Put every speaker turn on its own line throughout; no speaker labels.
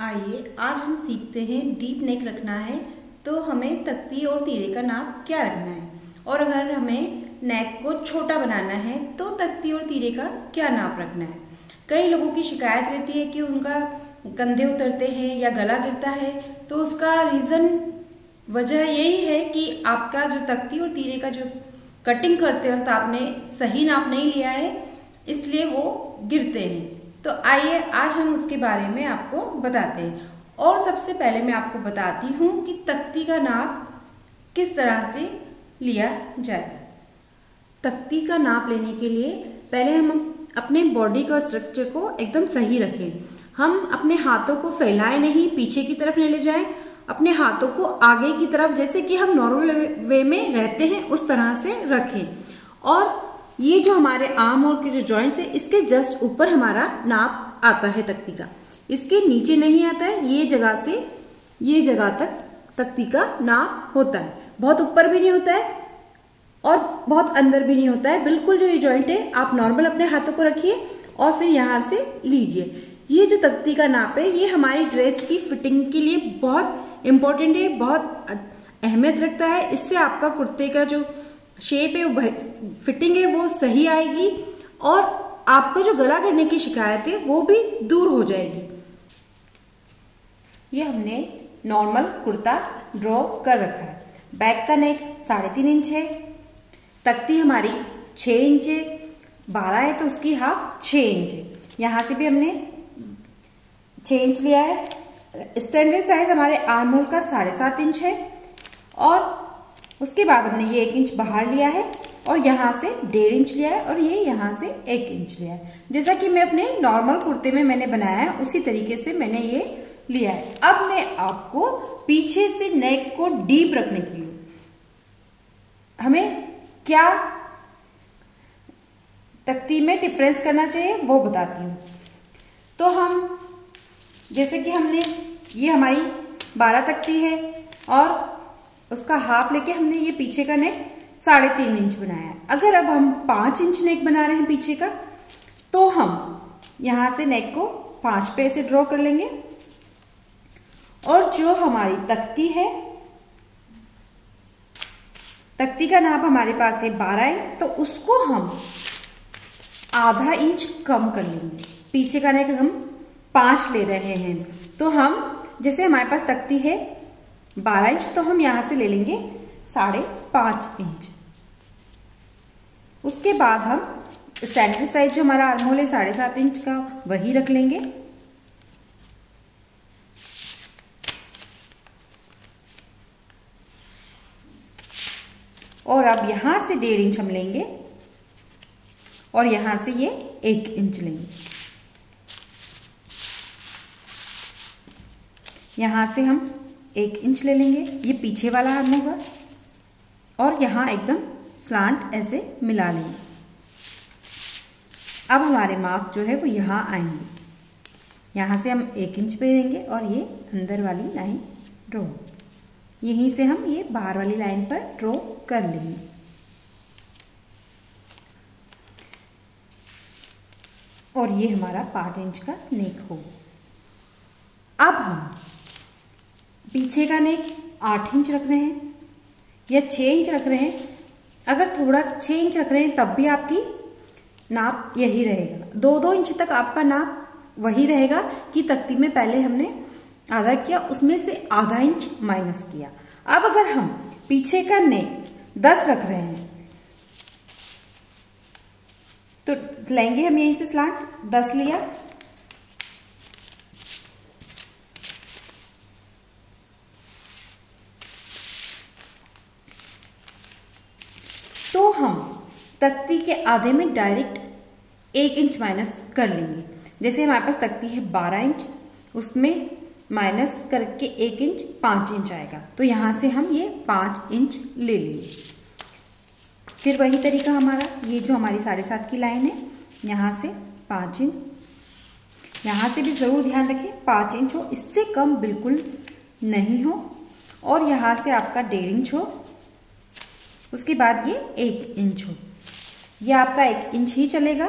आइए आज हम सीखते हैं डीप नेक रखना है तो हमें तख्ती और तीरे का नाप क्या रखना है, और अगर हमें नेक को छोटा बनाना है तो तख्ती और तीरे का क्या नाप रखना है। कई लोगों की शिकायत रहती है कि उनका कंधे उतरते हैं या गला गिरता है, तो उसका वजह यही है कि आपका जो तख्ती और तीरे का जो कटिंग करते वक्त आपने सही नाप नहीं लिया है, इसलिए वो गिरते हैं। तो आइए आज हम उसके बारे में आपको बताते हैं। और सबसे पहले मैं आपको बताती हूँ कि तख्ती का नाप किस तरह से लिया जाए। तख्ती का नाप लेने के लिए पहले हम अपने बॉडी का स्ट्रक्चर को एकदम सही रखें। हम अपने हाथों को फैलाएं नहीं, पीछे की तरफ नहीं ले जाएं, अपने हाथों को आगे की तरफ जैसे कि हम नॉर्मल वे में रहते हैं उस तरह से रखें। और ये जो हमारे आर्म और के जो जॉइंट्स है इसके जस्ट ऊपर हमारा नाप आता है तख्ती का, इसके नीचे नहीं आता है। ये जगह से ये जगह तक तख्ती का नाप होता है। बहुत ऊपर भी नहीं होता है और बहुत अंदर भी नहीं होता है। बिल्कुल जो ये जॉइंट है आप नॉर्मल अपने हाथों को रखिए और फिर यहाँ से लीजिए। ये जो तख्ती का नाप है ये हमारी ड्रेस की फिटिंग के लिए बहुत इंपॉर्टेंट है, बहुत अहमियत रखता है। इससे आपका कुर्ते का जो शेप है, फिटिंग है, वो सही आएगी और आपका जो गला गिरने की शिकायत है वो भी दूर हो जाएगी। ये हमने नॉर्मल कुर्ता ड्रॉ कर रखा है। बैक का नेक 3.5 इंच है, तख्ती हमारी 6 इंच है, 12 है तो उसकी हाफ 6 इंच है। यहाँ से भी हमने 6 इंच लिया है। स्टैंडर्ड साइज हमारे आर्म होल का 7.5 इंच है और उसके बाद हमने ये 1 इंच बाहर लिया है और यहाँ से 1.5 इंच लिया है और ये यहाँ से 1 इंच लिया है। जैसा कि मैं अपने नॉर्मल कुर्ते में मैंने बनाया है उसी तरीके से मैंने ये लिया है। अब मैं आपको पीछे से नेक को डीप रखने के लिए हमें क्या तख्ती में डिफरेंस करना चाहिए वो बताती हूँ। तो हम जैसे कि हमने ये हमारी 12 तख्ती है और उसका हाफ लेके हमने ये पीछे का नेक 3.5 इंच बनाया है। अगर अब हम 5 इंच नेक बना रहे हैं पीछे का, तो हम यहां से नेक को 5 पे ऐसे ड्रॉ कर लेंगे और जो हमारी तख्ती है, तख्ती का नाप हमारे पास है 12 इंच, तो उसको हम आधा इंच कम कर लेंगे। पीछे का नेक हम 5 ले रहे हैं तो हम जैसे हमारे पास तख्ती है 12 इंच तो हम यहां से ले लेंगे 5.5 इंच। उसके बाद हम स्टैंडर्ड साइज जो हमारा आर्म होल है 7.5 इंच का वही रख लेंगे। और अब यहां से 1.5 इंच हम लेंगे और यहां से ये 1 इंच लेंगे। यहां से हम 1 इंच ले लेंगे, ये पीछे वाला आर्म होगा और यहां एकदम स्लांट ऐसे मिला लेंगे। अब हमारे मार्क जो है वो यहां आएंगे। यहां से हम 1 इंच पे देंगे और ये अंदर वाली लाइन ड्रॉ, यहीं से हम ये बाहर वाली लाइन पर ड्रॉ कर लेंगे। और ये हमारा 5 इंच का नेक होगा। अब हम पीछे का नेक 8 इंच रख रहे हैं या 6 इंच रख रहे हैं। अगर थोड़ा 6 इंच रख रहे हैं तब भी आपकी नाप यही रहेगा। 2-2 इंच तक आपका नाप वही रहेगा कि तख्ती में पहले हमने आधा किया, उसमें से आधा इंच माइनस किया। अब अगर हम पीछे का नेक 10 रख रहे हैं तो लेंगे हम यहीं से स्लांट 10 लिया, तो हम तख्ती के आधे में डायरेक्ट 1 इंच माइनस कर लेंगे। जैसे हमारे पास तख्ती है 12 इंच, उसमें माइनस करके 1 इंच 5 इंच आएगा, तो यहां से हम ये 5 इंच ले लेंगे। फिर वही तरीका हमारा, ये जो हमारी 7.5 की लाइन है यहां से 5 इंच, यहां से भी जरूर ध्यान रखें 5 इंच हो, इससे कम बिल्कुल नहीं हो। और यहां से आपका 1.5 इंच हो, उसके बाद ये 1 इंच हो, ये आपका 1 इंच ही चलेगा।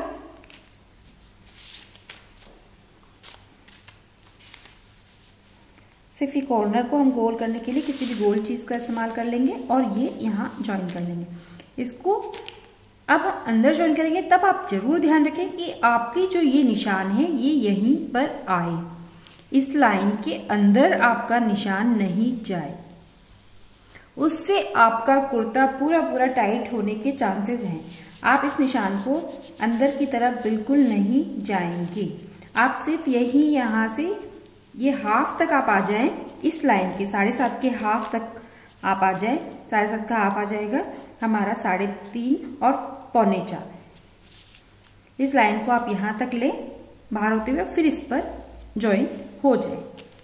सिर्फ ये कॉर्नर को हम गोल करने के लिए किसी भी गोल चीज़ का इस्तेमाल कर लेंगे और ये यहाँ ज्वाइन कर लेंगे। इसको अब हम अंदर ज्वाइन करेंगे, तब आप जरूर ध्यान रखें कि आपकी जो ये निशान है ये यहीं पर आए, इस लाइन के अंदर आपका निशान नहीं जाए, उससे आपका कुर्ता पूरा टाइट होने के चांसेस हैं। आप इस निशान को अंदर की तरफ बिल्कुल नहीं जाएंगे, आप सिर्फ यही यहाँ से ये हाफ तक आप आ जाएं, इस लाइन के 7.5 के हाफ तक आप आ जाएं, 7.5 का हाफ आ जाएगा हमारा 3.5 और 3.25। इस लाइन को आप यहाँ तक ले बाहर होते हुए, फिर इस पर ज्वाइन हो जाए।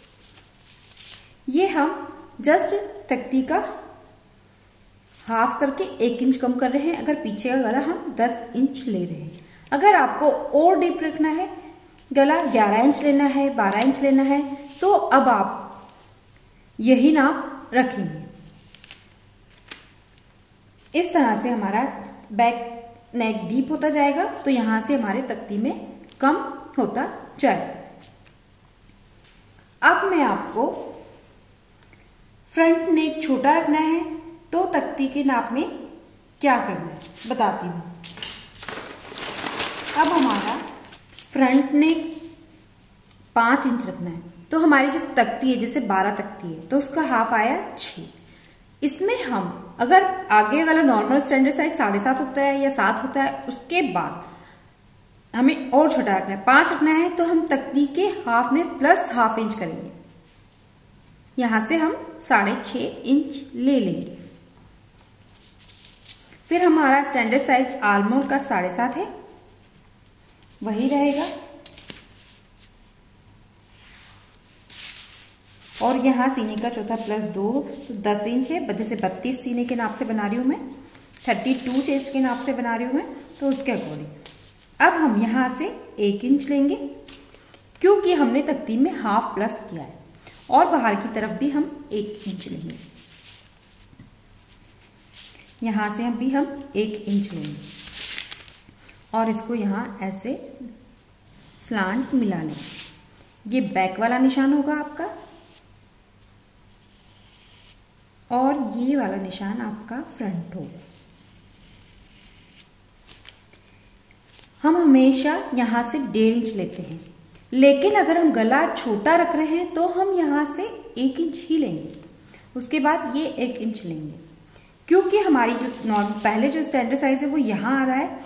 ये हम जस्ट तख्ती का हाफ करके 1 इंच कम कर रहे हैं। अगर पीछे का गला हम 10 इंच ले रहे हैं। अगर आपको और डीप रखना है, गला 11 इंच लेना है, 12 इंच लेना है, तो अब आप यही नाप रखेंगे। इस तरह से हमारा बैक नेक डीप होता जाएगा, तो यहां से हमारे तख्ती में कम होता जाएगा। अब मैं आपको फ्रंट नेक छोटा रखना है तो तख्ती के नाप में क्या करना है बताती हूँ। अब हमारा फ्रंट नेक 5 इंच रखना है, तो हमारी जो तख्ती है जैसे 12 तख्ती है तो उसका हाफ आया 6। इसमें हम अगर आगे वाला नॉर्मल स्टैंडर्ड साइज 7.5 होता है या 7 होता है, उसके बाद हमें और छोटा रखना है, 5 रखना है, तो हम तख्ती के हाफ में प्लस ½ इंच करेंगे। यहां से हम 6.5 इंच ले लेंगे। फिर हमारा स्टैंडर्ड साइज आर्मोल का 7.5 है, वही रहेगा। और यहाँ सीने का चौथा +2 तो 10 इंच है। जैसे 32 सीने के नाप से बना रही हूँ मैं, 32 चेस्ट के नाप से बना रही हूँ मैं, तो उसके अकॉर्डिंग अब हम यहाँ से 1 इंच लेंगे, क्योंकि हमने तख्ती में हाफ प्लस किया है। और बाहर की तरफ भी हम 1 इंच लेंगे, यहाँ से भी हम 1 इंच लेंगे और इसको यहाँ ऐसे स्लांट मिला लें। ये बैक वाला निशान होगा आपका और ये वाला निशान आपका फ्रंट होगा। हम हमेशा यहां से 1.5 इंच लेते हैं, लेकिन अगर हम गला छोटा रख रहे हैं तो हम यहां से 1 इंच ही लेंगे, उसके बाद ये 1 इंच लेंगे, क्योंकि हमारी जो नॉर्मल पहले जो स्टैंडर्ड साइज है वो यहां आ रहा है।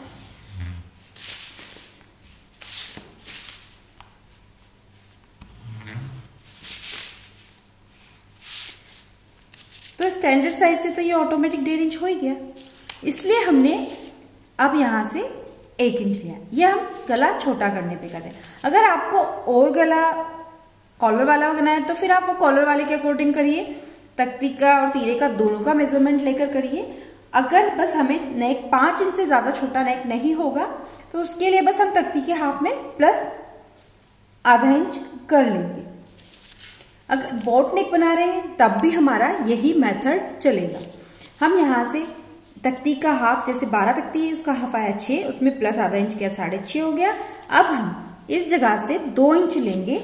तो स्टैंडर्ड साइज से तो ये ऑटोमेटिक 1.5 इंच हो ही गया, इसलिए हमने अब यहां से 1 इंच लिया। ये हम गला छोटा करने पे कर रहे हैं। अगर आपको और गला कॉलर वाला बनाना है तो फिर आप वो कॉलर वाले के अकॉर्डिंग करिए, तख्ती का और तीरे का दोनों का मेजरमेंट लेकर करिए। अगर बस हमें नेक 5 इंच से ज्यादा छोटा नेक नहीं होगा तो उसके लिए बस हम तख्ती के हाफ में प्लस ½ इंच कर लेंगे। अगर बोट नेक बना रहे हैं तब भी हमारा यही मेथड चलेगा। हम यहाँ से तख्ती का हाफ, जैसे 12 तख्ती है उसका हाफ आया 6, उसमें प्लस ½ इंच किया 6.5 हो गया। अब हम इस जगह से 2 इंच लेंगे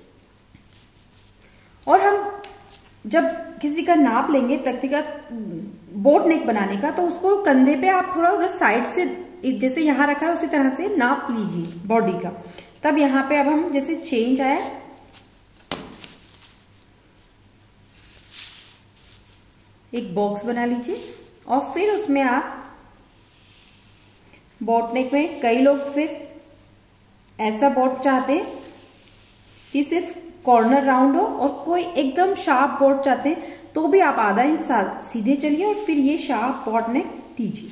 और हम जब किसी का नाप लेंगे तख्ती का बोट नेक बनाने का, तो उसको कंधे पे आप थोड़ा उधर साइड से जैसे यहाँ रखा है उसी तरह से नाप लीजिए बॉडी का। तब यहाँ पे अब हम जैसे 6 इंच आया, एक बॉक्स बना लीजिए और फिर उसमें आप बोट नेक में कई लोग सिर्फ ऐसा बोट चाहते हैं कि सिर्फ कॉर्नर राउंड हो, और कोई एकदम शार्प बोट चाहते हैं तो भी आप ½ इंच सीधे चलिए और फिर ये शार्प बोट नेक दीजिए।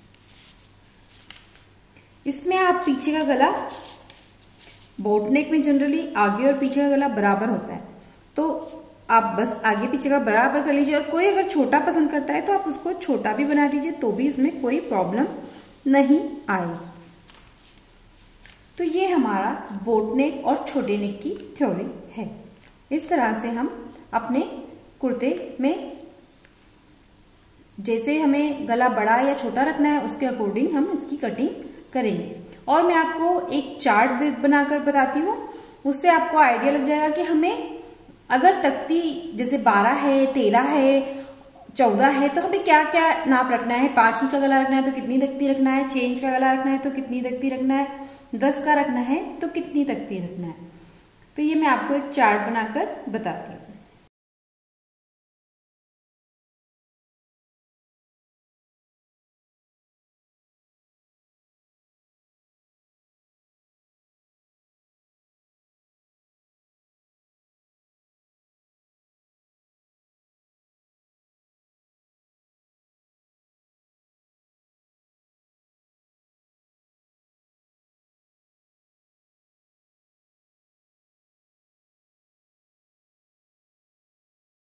इसमें आप पीछे का गला, बोट नेक में जनरली आगे और पीछे का गला बराबर होता है, तो आप बस आगे पीछे का बराबर कर लीजिए। और कोई अगर छोटा पसंद करता है तो आप उसको छोटा भी बना दीजिए, तो भी इसमें कोई प्रॉब्लम नहीं आएगी। तो ये हमारा बोट नेक और छोटे नेक की थ्योरी है। इस तरह से हम अपने कुर्ते में जैसे हमें गला बड़ा या छोटा रखना है उसके अकॉर्डिंग हम इसकी कटिंग करेंगे। और मैं आपको एक चार्ट बनाकर बताती हूँ, उससे आपको आइडिया लग जाएगा कि हमें अगर तख्ती जैसे 12 है, 13 है, 14 है, तो हमें क्या क्या नाप रखना है। 5 इंच का गला रखना है तो कितनी तख्ती रखना है, 6 इंच का गला रखना है तो कितनी तख्ती रखना है, 10 का रखना है तो कितनी तख्ती रखना है। तो ये मैं आपको एक चार्ट बनाकर बताती हूँ।